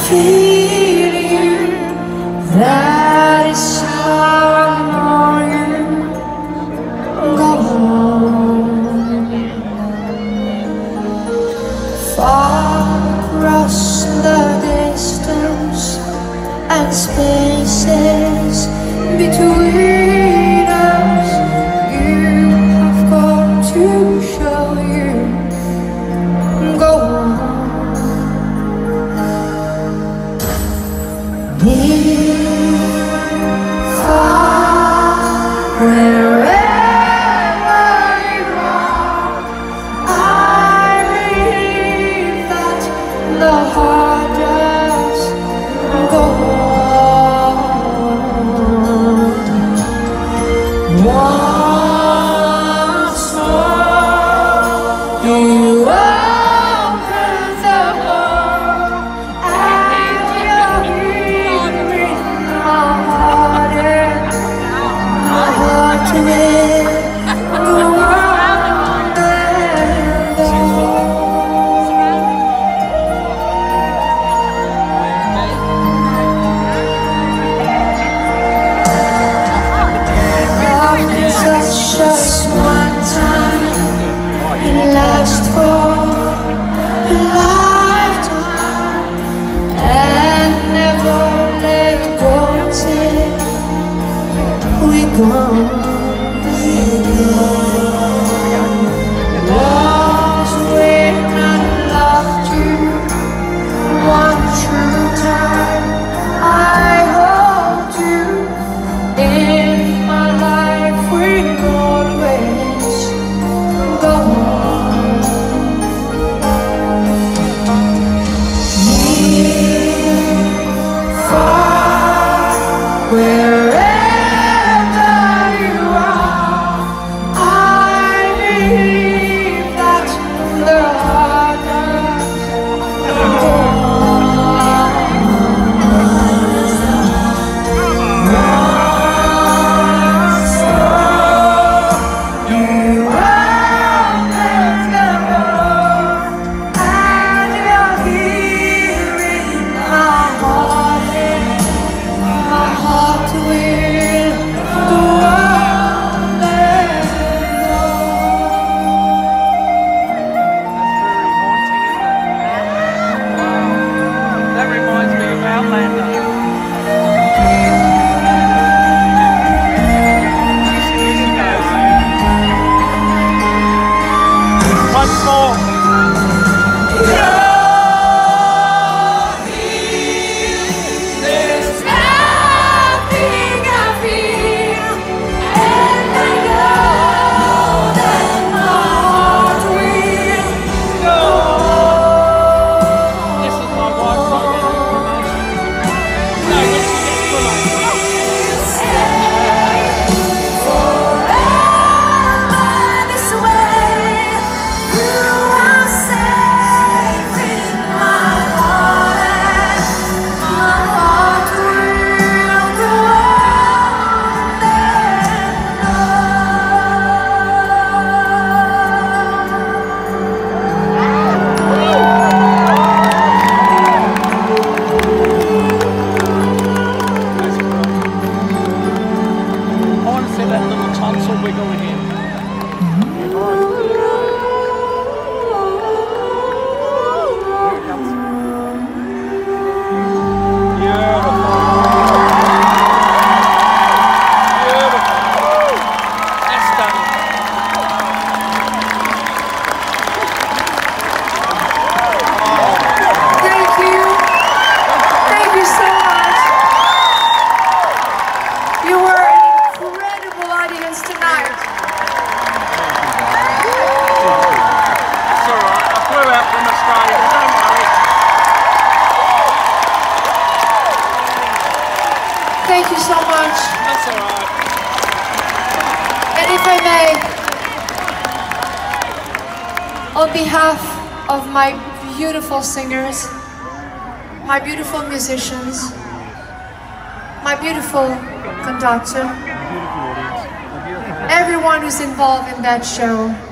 feel you, that is how I know you. Go on, far across the distance and spaces between us. You have got to show you. Go on. Near, far, wherever you are, I believe that the heart does go on. Once more, you open the door and you're hearing my heart and my heart will go on and on. Love is just one time, it lasts for a lifetime, and never let go till we gone. Lost when I loved you one true time, I hold you in my life, will always go on. Near, far, wherever you are, I believe that the heart does go on. You open the door and you're hearing my heart and my heart will go on and That reminds me of Outlander. Once more. there's nothing I feel, and I know that my heart will go This is my wife trying to get a promotion. No, when she gets promoted. forever this way. You are safe in my heart, and my heart will go on and I want to see that little tonsil wiggle again. Beautiful. That's stunning. Thank you. Thank you so much. You were an incredible audience tonight. It's alright. I flew out from Australia, but don't worry. Thank you so much. That's alright. And if I may, on behalf of my beautiful singers, my beautiful musicians, my beautiful conductor, everyone who's involved in that show,